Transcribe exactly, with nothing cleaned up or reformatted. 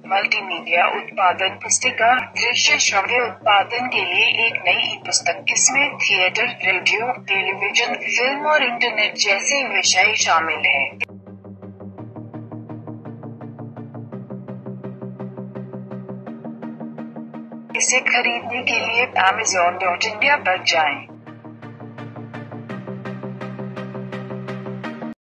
Multimedia उत्पादन पुस्तिका दृश्य श्रव्य उत्पादन के लिए एक नई पुस्तक। इसमें थिएटर, रेडियो, टेलीविजन, फिल्म और इंटरनेट जैसे विषय शामिल हैं। इसे खरीदने के लिए अमेज़न डॉट इंडिया पर जाएं।